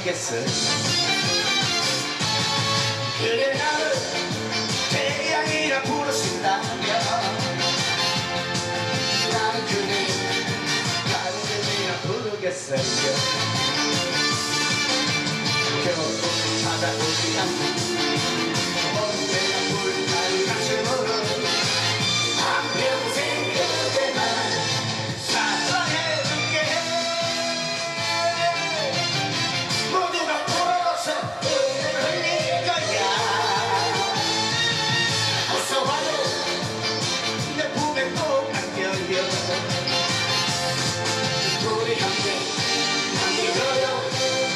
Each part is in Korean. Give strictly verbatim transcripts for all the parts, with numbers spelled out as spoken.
아니겠어요. 그대 나를 태양이라 부르신다면 난 그대 가을이라 부르겠어요. 겨울을 찾아오지 않는 언제나 불타는 가슴으로 한평생 그대만 사랑해줄게. 모두가 부러워서 흘릴 거야. 어서 와요 내 품에 꼭 안겨요. 우리 함께 안겨요.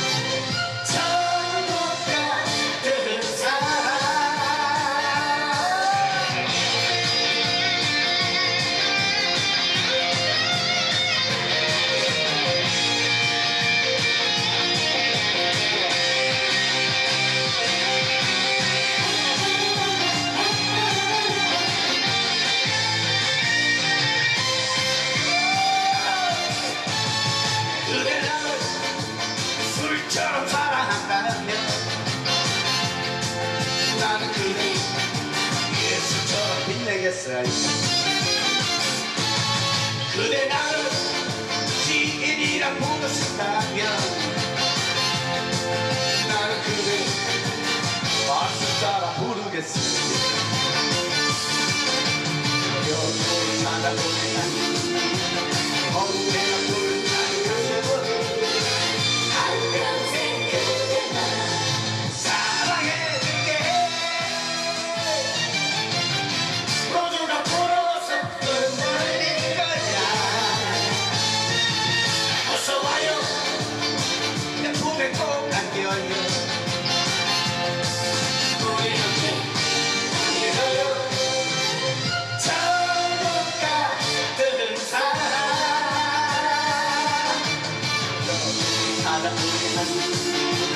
그대 나를 술처럼 사랑한다면 나는 그대 예수처럼 빛내겠어요. 그대 나를 지인이라 부르신다면 나는 그대 박수자라 부르겠어요. 겨울을 찾아보지 않는 언제나 불타는 가슴으로 한평생 그대만 사랑해줄게. 모두가 부러워서 눈물릴 거야. 어서 와요 내 품에 꼭 안겨요. 우리 함께 안겨요. 천국가 뜨는 사랑. 사랑 우리 한